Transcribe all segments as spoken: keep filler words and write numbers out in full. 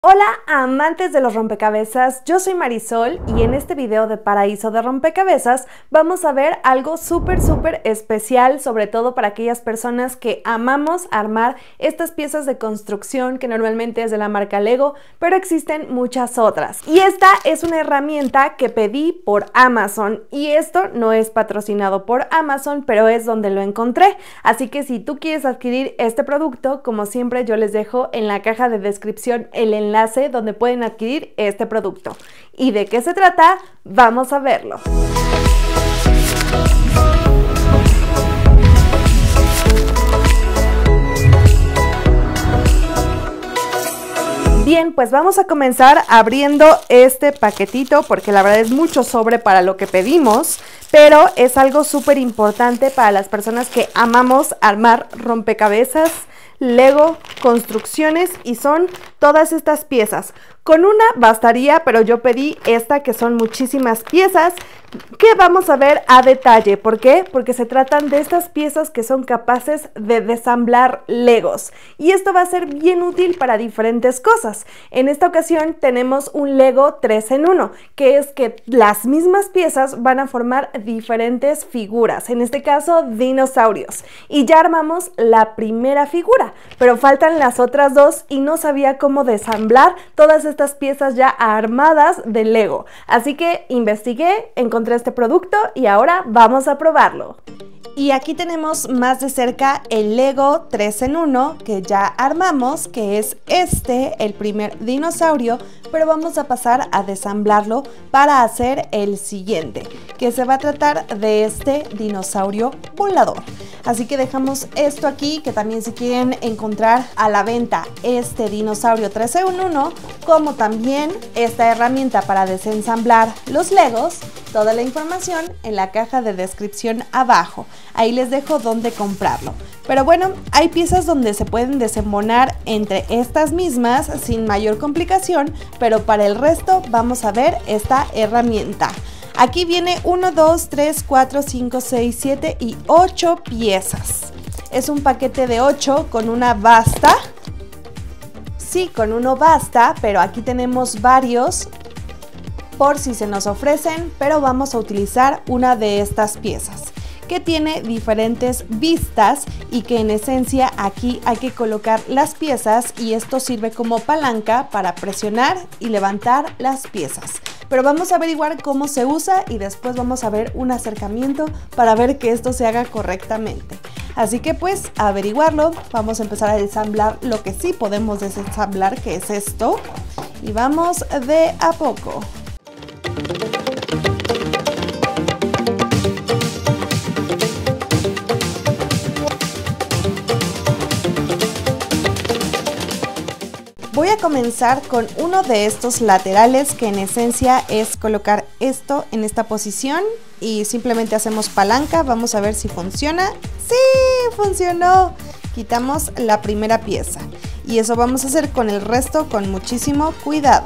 Hola amantes de los rompecabezas, yo soy Marisol y en este video de Paraíso de Rompecabezas vamos a ver algo súper súper especial, sobre todo para aquellas personas que amamos armar estas piezas de construcción que normalmente es de la marca Lego, pero existen muchas otras. Y esta es una herramienta que pedí por Amazon y esto no es patrocinado por Amazon, pero es donde lo encontré. Así que si tú quieres adquirir este producto, como siempre yo les dejo en la caja de descripción el enlace enlace donde pueden adquirir este producto. ¿Y de qué se trata? Vamos a verlo. Bien, pues vamos a comenzar abriendo este paquetito porque la verdad es mucho sobre para lo que pedimos, pero es algo súper importante para las personas que amamos armar rompecabezas, Lego, construcciones y son todas estas piezas. Con una bastaría, pero yo pedí esta que son muchísimas piezas que vamos a ver a detalle. ¿Por qué? Porque se tratan de estas piezas que son capaces de desamblar Legos. Y esto va a ser bien útil para diferentes cosas. En esta ocasión tenemos un Lego tres en uno, que es que las mismas piezas van a formar diferentes figuras. En este caso, dinosaurios. Y ya armamos la primera figura, pero faltan las otras dos y no sabía cómo desamblar todas estas piezas ya armadas de Lego. Así que investigué, encontré este producto y ahora vamos a probarlo. Y aquí tenemos más de cerca el Lego tres en uno que ya armamos, que es este, el primer dinosaurio, pero vamos a pasar a desamblarlo para hacer el siguiente, que se va a tratar de este dinosaurio volador. Así que dejamos esto aquí, que también si quieren encontrar a la venta este dinosaurio tres en uno, como también esta herramienta para desensamblar los Legos, toda la información en la caja de descripción abajo. Ahí les dejo dónde comprarlo. Pero bueno, hay piezas donde se pueden desembonar entre estas mismas sin mayor complicación, pero para el resto vamos a ver esta herramienta. Aquí viene uno, dos, tres, cuatro, cinco, seis, siete y ocho piezas. Es un paquete de ocho con una basta. Sí, con uno basta, pero aquí tenemos varios por si se nos ofrecen, pero vamos a utilizar una de estas piezas que tiene diferentes vistas y que en esencia aquí hay que colocar las piezas y esto sirve como palanca para presionar y levantar las piezas. Pero vamos a averiguar cómo se usa y después vamos a ver un acercamiento para ver que esto se haga correctamente. Así que pues a averiguarlo, vamos a empezar a desamblar lo que sí podemos desensamblar, que es esto, y vamos de a poco. Voy a comenzar con uno de estos laterales que en esencia es colocar esto en esta posición y simplemente hacemos palanca. Vamos a ver si funciona. ¡Sí! ¡Funcionó! Quitamos la primera pieza y eso vamos a hacer con el resto con muchísimo cuidado.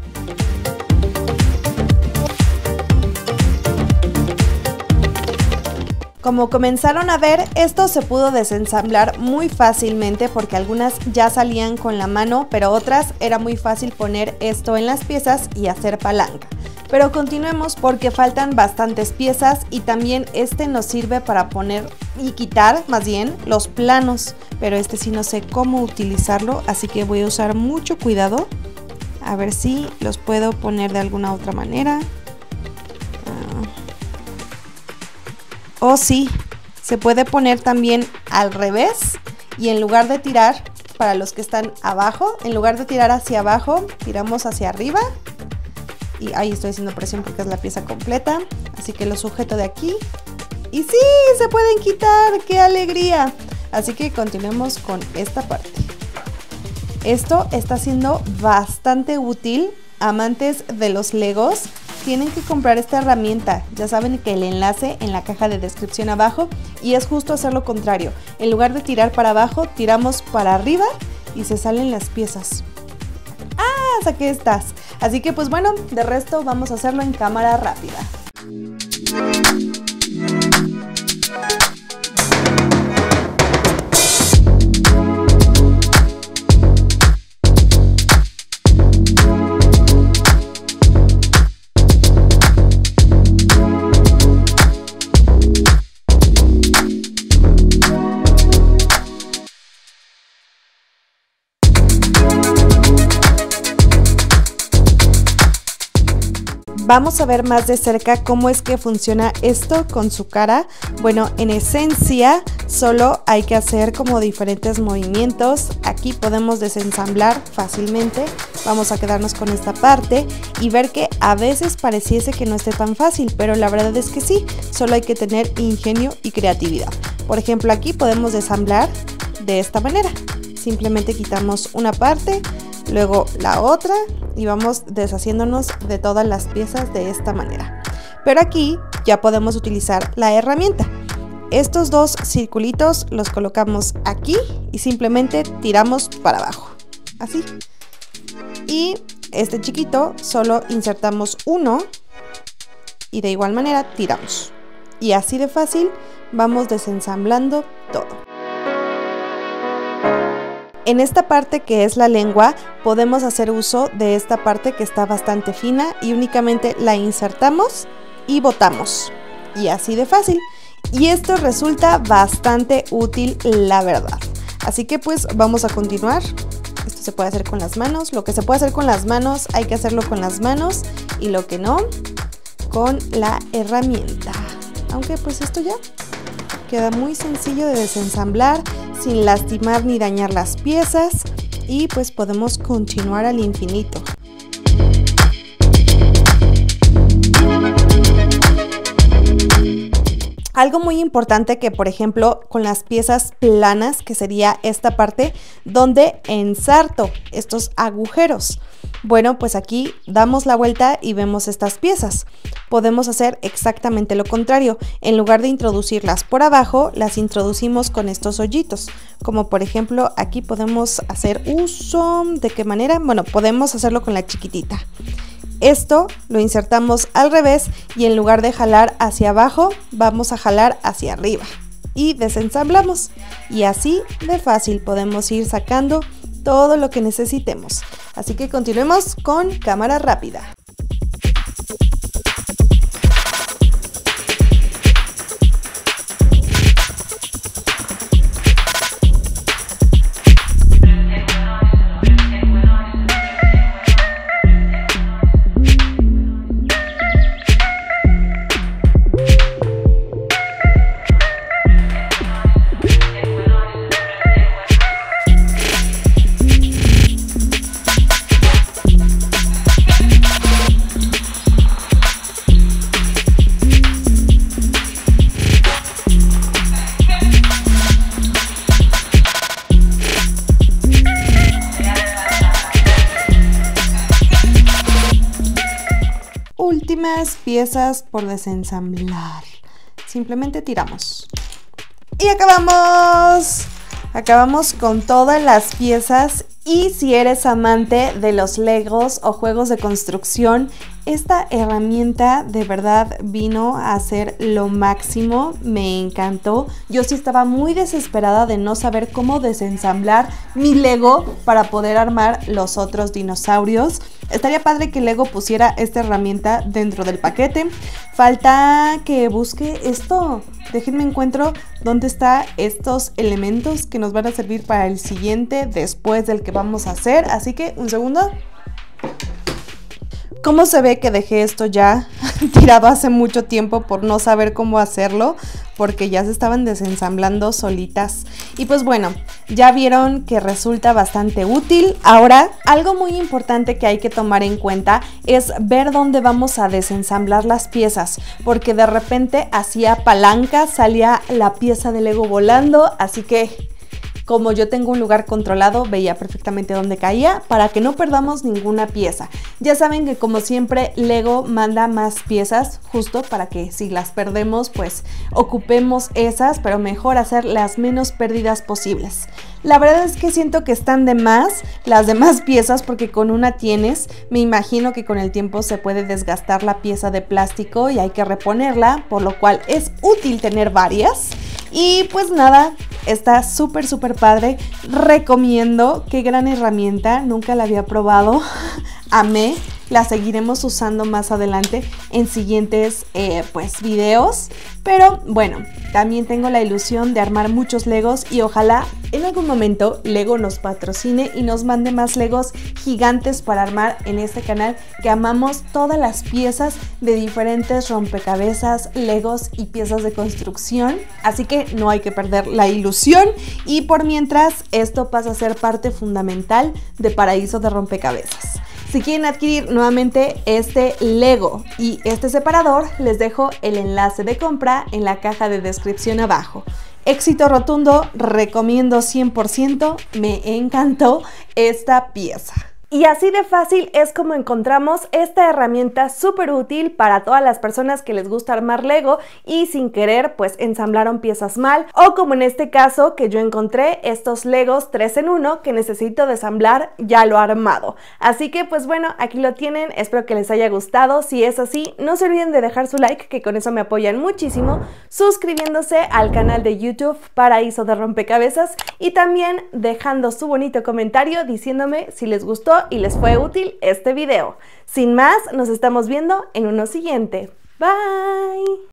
Como comenzaron a ver, esto se pudo desensamblar muy fácilmente porque algunas ya salían con la mano, pero otras era muy fácil poner esto en las piezas y hacer palanca. Pero continuemos porque faltan bastantes piezas y también este nos sirve para poner y quitar más bien los planos, pero este sí no sé cómo utilizarlo, así que voy a usar mucho cuidado a ver si los puedo poner de alguna otra manera. Oh sí, se puede poner también al revés y en lugar de tirar, para los que están abajo, en lugar de tirar hacia abajo, tiramos hacia arriba. Y ahí estoy haciendo presión porque es la pieza completa, así que lo sujeto de aquí. Y sí, se pueden quitar, ¡qué alegría! Así que continuemos con esta parte. Esto está siendo bastante útil, amantes de los Legos. Tienen que comprar esta herramienta, ya saben que el enlace en la caja de descripción abajo y es justo hacer lo contrario. En lugar de tirar para abajo, tiramos para arriba y se salen las piezas. ¡Ah! Saqué estas. Así que pues bueno, de resto vamos a hacerlo en cámara rápida. Vamos a ver más de cerca cómo es que funciona esto con su cara. Bueno, en esencia solo hay que hacer como diferentes movimientos. Aquí podemos desensamblar fácilmente. Vamos a quedarnos con esta parte y ver que a veces pareciese que no esté tan fácil, pero la verdad es que sí, solo hay que tener ingenio y creatividad. Por ejemplo, aquí podemos desamblar de esta manera. Simplemente quitamos una parte, luego la otra y vamos deshaciéndonos de todas las piezas de esta manera. Pero aquí ya podemos utilizar la herramienta. Estos dos circulitos los colocamos aquí y simplemente tiramos para abajo, así. Y este chiquito solo insertamos uno y de igual manera tiramos. Y así de fácil vamos desensamblando todo. En esta parte que es la lengua, podemos hacer uso de esta parte que está bastante fina y únicamente la insertamos y botamos. Y así de fácil. Y esto resulta bastante útil, la verdad. Así que pues vamos a continuar. Esto se puede hacer con las manos. Lo que se puede hacer con las manos, hay que hacerlo con las manos. Y lo que no, con la herramienta. Aunque pues esto ya queda muy sencillo de desensamblar, sin lastimar ni dañar las piezas, y pues podemos continuar al infinito. Algo muy importante que, por ejemplo, con las piezas planas, que sería esta parte donde ensarto estos agujeros. Bueno, pues aquí damos la vuelta y vemos estas piezas. Podemos hacer exactamente lo contrario. En lugar de introducirlas por abajo, las introducimos con estos hoyitos. Como por ejemplo, aquí podemos hacer uso. ¿De qué manera? Bueno, podemos hacerlo con la chiquitita. Esto lo insertamos al revés y en lugar de jalar hacia abajo, vamos a jalar hacia arriba. Y desensamblamos. Y así de fácil podemos ir sacando todo lo que necesitemos. Así que continuemos con cámara rápida. Últimas piezas por desensamblar. Simplemente tiramos. Y acabamos. Acabamos con todas las piezas. Y si eres amante de los Legos o juegos de construcción, esta herramienta de verdad vino a ser lo máximo. Me encantó. Yo sí estaba muy desesperada de no saber cómo desensamblar mi Lego para poder armar los otros dinosaurios. Estaría padre que Lego pusiera esta herramienta dentro del paquete. Falta que busque esto. Déjenme encuentro dónde están estos elementos que nos van a servir para el siguiente después del que vamos a hacer. Así que un segundo. ¿Cómo se ve que dejé esto ya tirado hace mucho tiempo por no saber cómo hacerlo? Porque ya se estaban desensamblando solitas. Y pues bueno, ya vieron que resulta bastante útil. Ahora, algo muy importante que hay que tomar en cuenta es ver dónde vamos a desensamblar las piezas. Porque de repente hacía palanca, salía la pieza de Lego volando, así que como yo tengo un lugar controlado, veía perfectamente dónde caía para que no perdamos ninguna pieza. Ya saben que como siempre Lego manda más piezas justo para que si las perdemos pues ocupemos esas, pero mejor hacer las menos pérdidas posibles. La verdad es que siento que están de más las demás piezas porque con una tienes, me imagino que con el tiempo se puede desgastar la pieza de plástico y hay que reponerla, por lo cual es útil tener varias. Y pues nada, está súper súper padre, recomiendo, qué gran herramienta, nunca la había probado, amé. la seguiremos usando más adelante en siguientes eh, pues videos. Pero bueno, también tengo la ilusión de armar muchos Legos y ojalá en algún momento Lego nos patrocine y nos mande más Legos gigantes para armar en este canal, que amamos todas las piezas de diferentes rompecabezas, Legos y piezas de construcción. Así que no hay que perder la ilusión y por mientras esto pasa a ser parte fundamental de Paraíso de Rompecabezas. Si quieren adquirir nuevamente este Lego y este separador, les dejo el enlace de compra en la caja de descripción abajo. Éxito rotundo, recomiendo cien por ciento, me encantó esta pieza. Y así de fácil es como encontramos esta herramienta súper útil para todas las personas que les gusta armar Lego y sin querer pues ensamblaron piezas mal, o como en este caso que yo encontré estos Legos tres en uno que necesito desamblar ya lo armado. Así que pues bueno, aquí lo tienen, espero que les haya gustado. Si es así, no se olviden de dejar su like, que con eso me apoyan muchísimo, suscribiéndose al canal de YouTube Paraíso de Rompecabezas y también dejando su bonito comentario diciéndome si les gustó y les fue útil este video. Sin más, nos estamos viendo en uno siguiente. Bye.